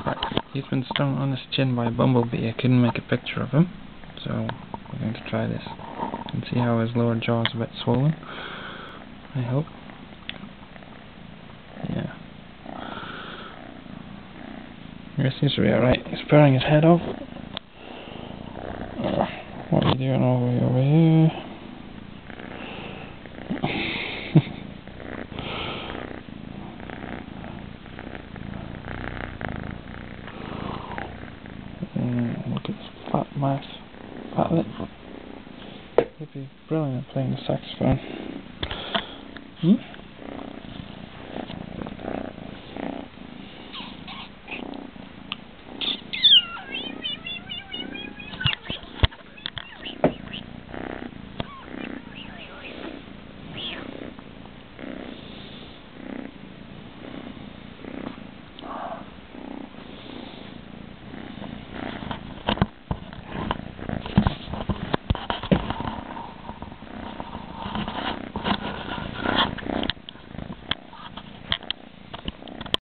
He's been stung on his chin by a bumblebee. I couldn't make a picture of him, so we're going to try this and see how his lower jaw is a bit swollen. I hope. Yeah. He seems to be alright. He's purring his head off. What are you doing over here? Look at his fat mouth, fat lip. He'd be brilliant at playing the saxophone.